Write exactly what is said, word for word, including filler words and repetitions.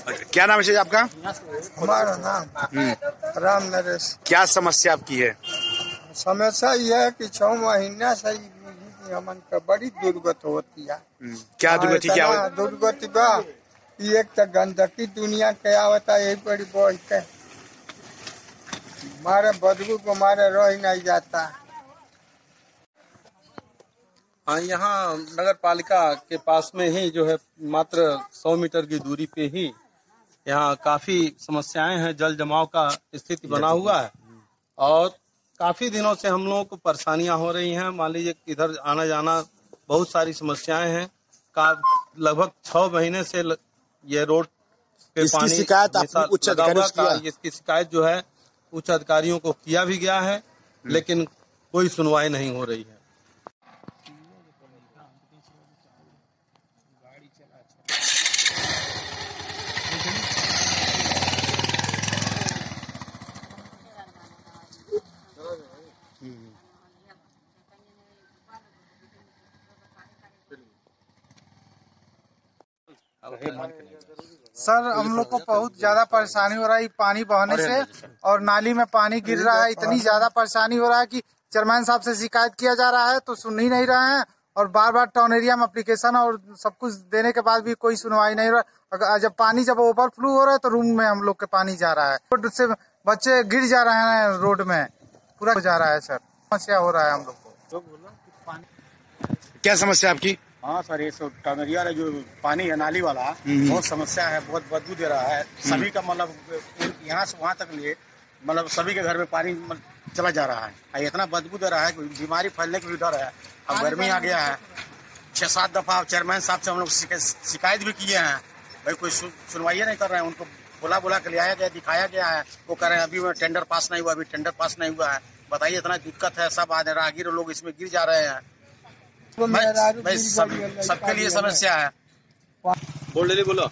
क्या नाम है आपका? हमारा नाम राम नरेश। क्या समस्या आपकी है? समस्या यह है कि छह महीना से हमन का बड़ी दुर्गत होती है। क्या दुर्गति? क्या दुर्गति बा? एक तो गंदगी दुनिया के आवता है, यही बड़ी बोल के मारे बदबू को मारे रह नहीं जाता। हाँ, यहाँ नगर पालिका के पास में ही जो है मात्र सौ मीटर की दूरी पे ही यहाँ काफी समस्याएं हैं। जल जमाव का स्थिति बना हुआ है और काफी दिनों से हम लोगों को परेशानियां हो रही हैं। मान लीजिए इधर आना जाना बहुत सारी समस्याएं हैं। का लगभग छह महीने से ये रोड पे इसकी पानी शिकायत आपने उच्च अधिकारियों को किया? इसकी शिकायत जो है उच्च अधिकारियों को किया भी गया है, लेकिन कोई सुनवाई नहीं हो रही है। सर, हम लोग को बहुत ज्यादा परेशानी हो रहा है पानी बहने से, और नाली में पानी गिर रहा है। इतनी ज्यादा परेशानी हो रहा है कि चेयरमैन साहब से शिकायत किया जा रहा है तो सुन ही नहीं रहे हैं, और बार बार टाउन एरिया में एप्लीकेशन और सब कुछ देने के बाद भी कोई सुनवाई नहीं हो रहा। जब पानी जब ओवरफ्लो हो रहा है तो रूम में हम लोग के पानी जा रहा है, रोड से बच्चे गिर जा रहे हैं, रोड में पूरा हो जा रहा है। सर, समस्या हो रहा है हम लोग को। क्या समस्या आपकी? हाँ सर, ये सब टाउनरिया वाला जो पानी है नाली वाला बहुत समस्या है, बहुत बदबू दे रहा है। सभी का मतलब यहाँ से वहाँ तक लिए मतलब सभी के घर में पानी चला जा रहा है। इतना बदबू दे रहा है कि बीमारी फैलने का भी डर है। अब गर्मी आ गया है, छह सात दफा चेयरमैन साहब से हम लोग शिकायत भी किए हैं, भाई कोई सुनवाई नहीं कर रहे हैं। उनको बुला बुला के ले आया गया, दिखाया गया है, वो कह रहे हैं अभी टेंडर पास नहीं हुआ, अभी टेंडर पास नहीं हुआ है। बताइए, इतना दिक्कत है, सब राहगीर लोग इसमें गिर जा रहे हैं। भाई सब, सबके लिए समस्या है। बोल बोलो